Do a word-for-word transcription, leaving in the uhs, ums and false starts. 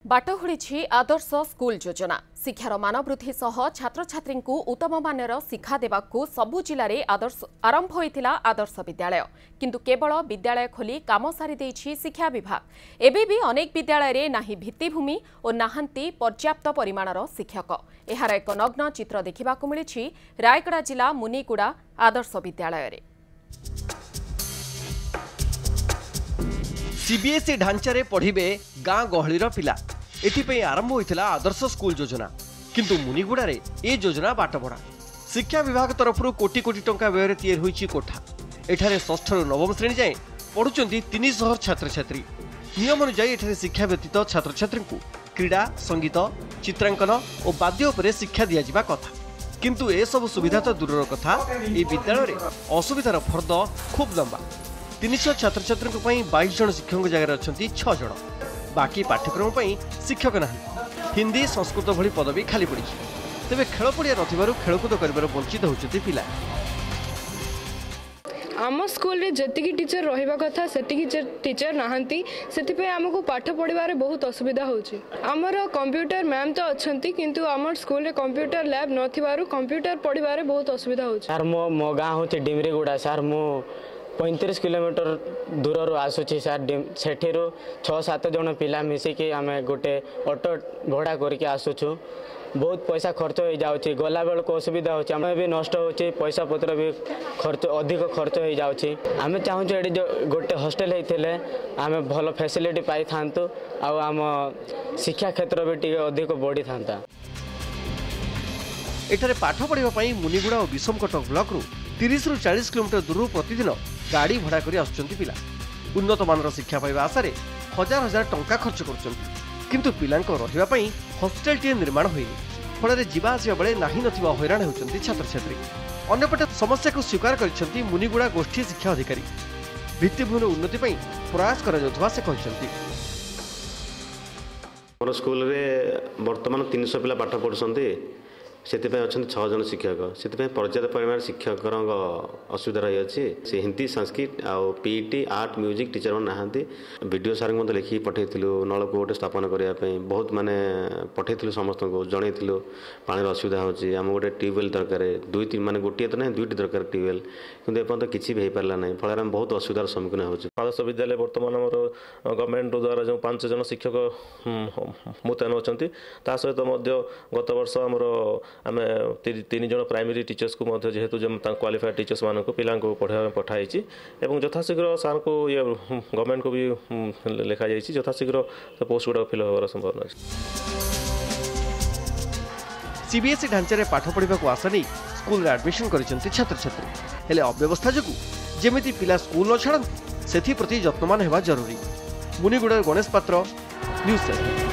बाटहुड़ी आदर्श school योजना शिक्षार मान वृद्धि सह छात्र छात्री को उत्तम मानर शिक्षा देवाकू सबु जिले में आदर्श आरंभ होइथिला आदर्श विद्यालय किंतु केवल विद्यालय खोली काम सारी देइछि शिक्षा विभाग। एबे भी अनेक विद्यालय रे नाही भित्तिभूमि और नाहंती पर्याप्त परिमाणर शिक्षक। एहार एक नग्न चित्र देखिबाकू मिलिछि रायगड़ा जिला मुनिगुड़ा आदर्श विद्यालय रे। सीबीएसई ढांचारे पढ़िबे गाँ गहलीर पिला एथिपई आरंभ होइथिला आदर्श स्कूल योजना किंतु मुनिगुड़ा रे ए योजना बाट बड़ा। शिक्षा विभाग तरफ कोटी कोटी टंका व्यय तैयार होइछि कोठा। एठारे षष्ठ रु नवम श्रेणी जाए पढ़ुचंती तीन सौ छात्र छात्री। नियम अनुसार एठारे शिक्षा व्यतीत छात्र छात्री को क्रीड़ा संगीत चित्रांकन और वाद्य उपरे शिक्षा दिया जिबा कथा किंतु ए सब सुविधा तो दूरर कथा ए विद्यालय रे असुविधार फर्द खूब लंबा। तीन सौ छात्र छात्री बाईस जन शिक्षक जगह अच्छा छह जन बाकी पाठ्यक्रम शिक्षक ना हिंदी संस्कृत भली पदवी खाली पड़ी तेज खेल पड़िया न खेलकूद कर वंचित होती पिला। आम स्कूल रे जतिकी टीचर रहिबा कथा सेतिकी टीचर नाहंती सेतिपे हमको पाठ पढ़िबारे बहुत असुविधा होची। हमर कंप्यूटर मैम तो अछंती किंतु हमर स्कूल रे कंप्यूटर लैब नथिबारु कंप्यूटर पढ़िबारे बहुत असुविधा होची। सर मो मो गां होची डिमरीगुड़ा सर मो पैंतीस किलोमीटर दूर आसूची सर सेठी छः सात जन पिला मिसिकी आम गोटे ऑटो भड़ा करके आसुचु। बहुत पैसा खर्च हो जाउची गला बेल को असुविधा होची आम भी नष्ट होची पैसा पत्र भी खर्च अधिक खर्च हो जाउची। आम चाहूँ ये गोटे हॉस्टेल होते आम भल फैसिलिटी पाई थांतु आउ आम शिक्षा क्षेत्र भी टिके अधिक बढ़ी था। एठारे पाठ पढ़ाई मुनिगुड़ा और विषमकटक ब्लॉक रु तीस रु चालीस किलोमीटर दूर प्रतिदिन गाड़ी भड़ा कर आसुचंती पिला। उन्नत मानर शिक्षा पाइबा आशारे हजार हजार टंका खर्च करुचंती किंतु पिलांको रहिबा पई हॉस्टेल टी निर्माण होइनी फल जीवा आसिबा बेले नाही नथिबा हैरान होउचंती छात्र छात्री। अन्यपटे समस्या को स्वीकार करिसंती मुनिगुड़ा गोष्ठी शिक्षा अधिकारी। भित्तिभूमि उन्नति पई प्रयास करा जाउथबा से कहिसंती। मोर स्कूल रे वर्तमान तीन सौ पिला पाठ पढ़ुसंती सेतिपय अछन छह जन शिक्षक सेतिपय पर्याप्त परिमाण शिक्षक असुविधा रही अच्छी से हिंदी संस्कृत आउ पीटी आर्ट म्यूजिक टीचर मैंने नहांती। वीडियो सार को लिखिकी पठेलु नलकूप गोटे स्थापन करने बहुत माने पठेलु समस्त को जनइलु पानी असुविधा होची आम गोटे ट्यूबवेल दरकार दुई तीन माने गोटे तो ना दुईटी दरकार ट्यूबवेल किंतु एपर्यंत किसी भी हो पारा ना फल आम बहुत असुविधार सम्मुखीन होची। आदर्श विद्यालय बर्तमान आम गवर्नमेंट द्वारा जो पांच जन शिक्षक मुतयन होती सहित गत वर्ष आमर आम तीन जन प्राइमरी टीचर्स को जेहेतु क्वालिफाइड टीचर्स मान पिला पढ़ाई पठाई यथाशीघ्र सार को ये गवर्नमेंट को भी लिखा जाइए यथाशीघ्र तो पोस्ट गुड़ा फिल होवार संभावना अच्छी। सीबीएसई ढांचारे पाठ पढ़ा को आशा नहीं स्कूल एडमिशन करिसेंती छात्र छात्री हेले अव्यवस्था जोगु जेमिति पिला स्कूल न छाड़ती सेथि प्रति यत्नवान हेबा जरूरी। मुनिगुड़ा गणेश पात्र न्यूज।